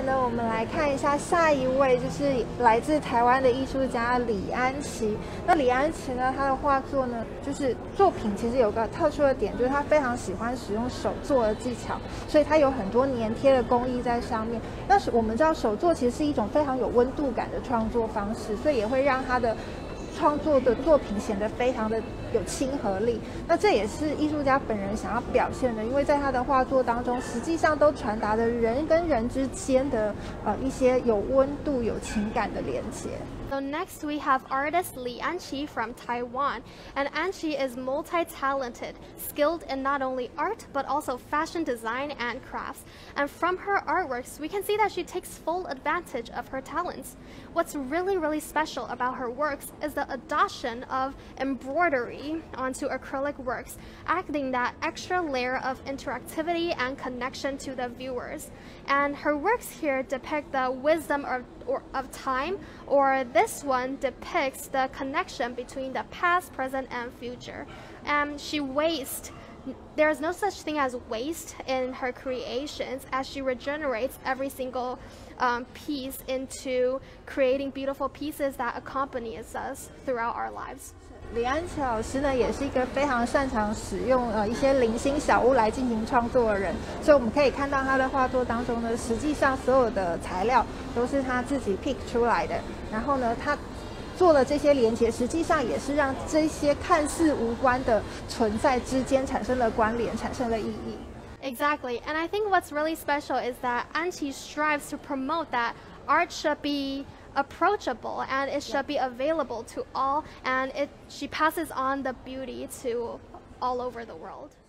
呢，我们来看一下下一位，就是来自台湾的艺术家李安琪。那李安琪呢，他的画作呢，就是作品其实有个特殊的点，就是他非常喜欢使用手作的技巧，所以他有很多粘贴的工艺在上面。那是我们知道手作其实是一种非常有温度感的创作方式，所以也会让他的创作的作品显得非常的有亲和力。那这也是艺术家本人想要表现的，因为在他的画作当中，实际上都传达着人跟人之间的一些有温度、有情感的连接。 So next we have artist Li Anqi from Taiwan, and Anqi is multi-talented, skilled in not only art but also fashion design and crafts. And from her artworks, we can see that she takes full advantage of her talents. What's really special about her works is the adoption of embroidery onto acrylic works, adding that extra layer of interactivity and connection to the viewers. And her works here depict the wisdom of time, or this one depicts the connection between the past, present, and future. And there is no such thing as waste in her creations, as she regenerates every single piece into creating beautiful pieces that accompanies us throughout our lives. 李安琪老师呢，也是一个非常擅长使用一些零星小物来进行创作的人，所以我们可以看到他的画作当中呢，实际上所有的材料都是他自己 pick 出来的，然后呢，他做了这些连结，实际上也是让这些看似无关的存在之间产生了关联，产生了意义。 Exactly, and I think what's really special is that Anqi strives to promote that art should be approachable and it should be available to all, and she passes on the beauty to all over the world.